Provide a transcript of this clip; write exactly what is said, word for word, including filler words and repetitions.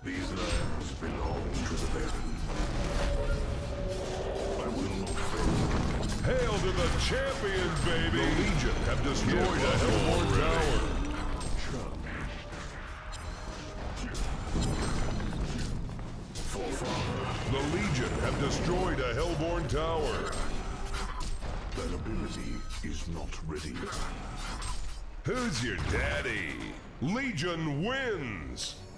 These lands belong to the Baron. I will not fail. Hail to the champions, baby! The Legion have destroyed a Hellborn tower. For father. The Legion have destroyed a Hellborn tower. That ability is not ready. Who's your daddy? Legion wins!